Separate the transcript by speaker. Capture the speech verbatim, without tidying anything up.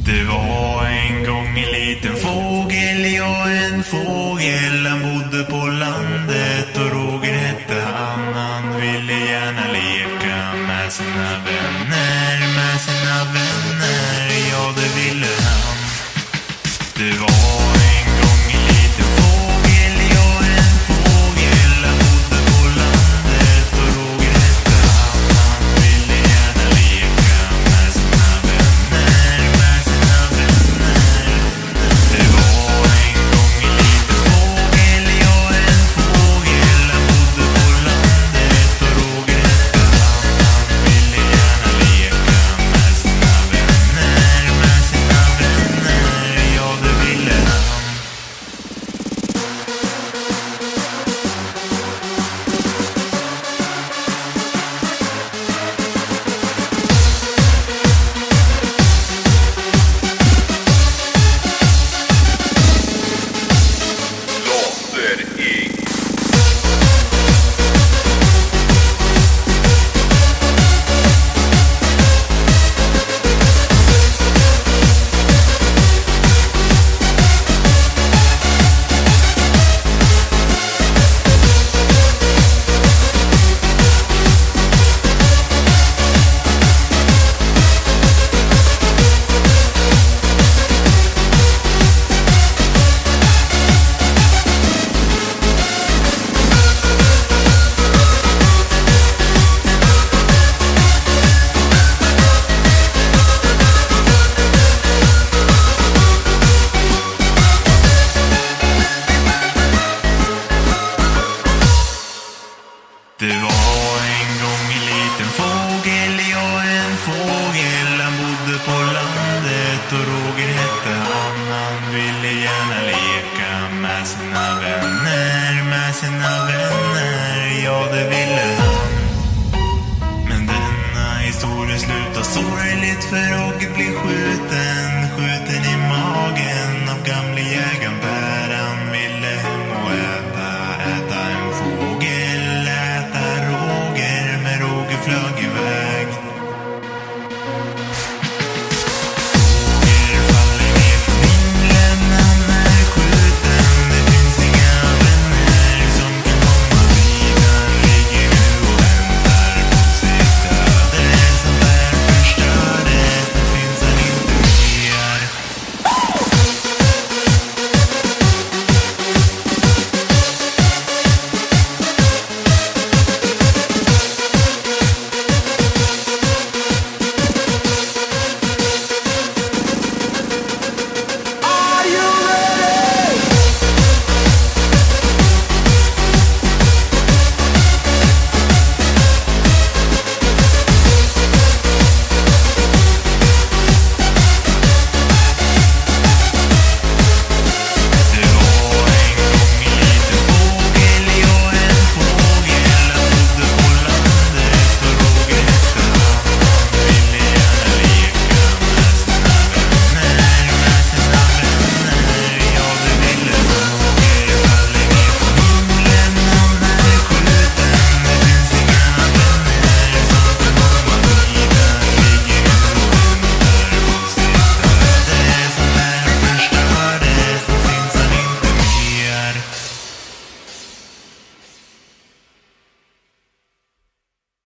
Speaker 1: Det var en gång en liten fågel, ja en fågel, han bodde på landet och Roger hette han. Han ville gärna leka med sina vänner, med sina vänner, ja det ville han. Det var en gång en liten fågel, ja en fågel, han bodde på landet och Roger hette han. Han ville gärna leka med sina vänner, med sina vänner. Det var en gång en liten fågel, ja en fågel, han bodde på landet och Roger hette han. Han ville gärna leka med sina vänner, med sina vänner, ja det ville han. Det var en gång en liten fågel, ja en fågel, han bodde på landet och Roger hette han. Han ville gärna leka med sina vänner, med sina vänner, ja det ville han. Men denna historia slutar sorgligt för Roger blir skjuten, skjuten